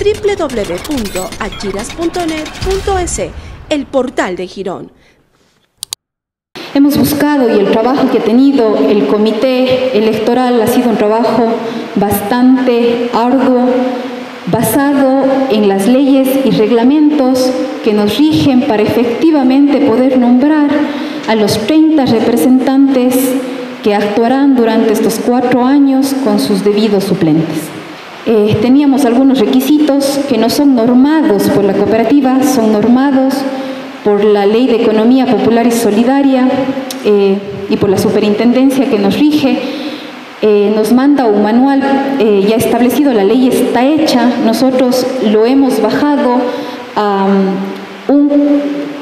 www.achiras.net.es, el portal de Girón. Hemos buscado, y el trabajo que ha tenido el comité electoral ha sido un trabajo bastante arduo, basado en las leyes y reglamentos que nos rigen para efectivamente poder nombrar a los 30 representantes que actuarán durante estos 4 años con sus debidos suplentes. Teníamos algunos requisitos que no son normados por la cooperativa, son normados por la Ley de Economía Popular y Solidaria y por la superintendencia que nos rige. Nos manda un manual ya establecido, la ley está hecha, nosotros lo hemos bajado a un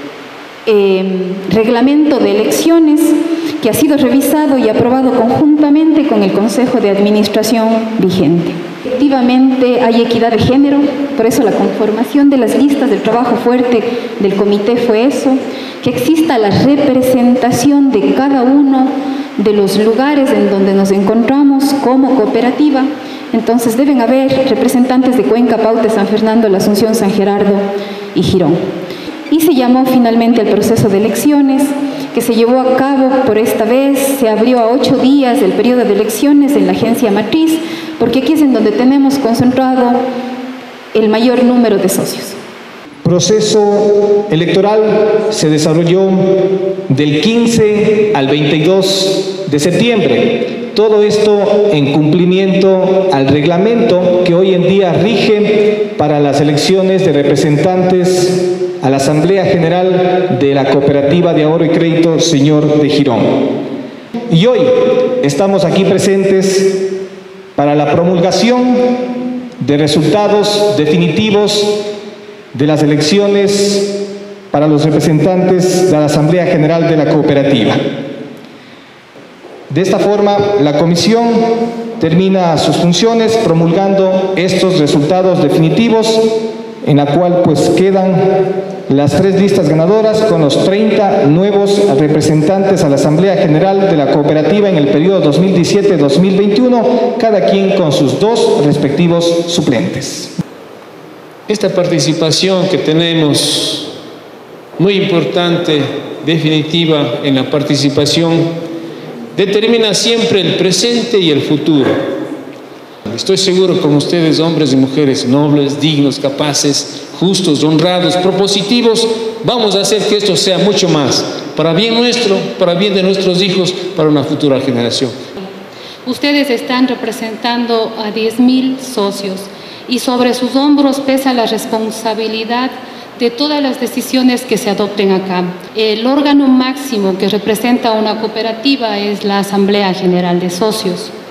reglamento de elecciones que ha sido revisado y aprobado conjuntamente con el Consejo de Administración vigente. Efectivamente hay equidad de género, por eso la conformación de las listas del trabajo fuerte del comité fue eso, que exista la representación de cada uno de los lugares en donde nos encontramos como cooperativa. Entonces deben haber representantes de Cuenca, Paute, San Fernando, La Asunción, San Gerardo y Girón. Y se llamó finalmente al proceso de elecciones, que se llevó a cabo por esta vez, se abrió a 8 días del periodo de elecciones en la agencia matriz, porque aquí es en donde tenemos concentrado el mayor número de socios. El proceso electoral se desarrolló del 15 al 22 de septiembre. Todo esto en cumplimiento al reglamento que hoy en día rige para las elecciones de representantes a la Asamblea General de la Cooperativa de Ahorro y Crédito Señor de Girón. Y hoy estamos aquí presentes para la promulgación de resultados definitivos de las elecciones para los representantes de la Asamblea General de la Cooperativa. De esta forma, la comisión termina sus funciones promulgando estos resultados definitivos, en la cual pues quedan las 3 listas ganadoras con los 30 nuevos representantes a la Asamblea General de la Cooperativa en el periodo 2017-2021, cada quien con sus 2 respectivos suplentes. Esta participación que tenemos, muy importante, definitiva en la participación, determina siempre el presente y el futuro. Estoy seguro con ustedes, hombres y mujeres nobles, dignos, capaces, justos, honrados, propositivos, vamos a hacer que esto sea mucho más, para bien nuestro, para bien de nuestros hijos, para una futura generación. Ustedes están representando a 10.000 socios y sobre sus hombros pesa la responsabilidad de todas las decisiones que se adopten acá. El órgano máximo que representa a una cooperativa es la Asamblea General de Socios.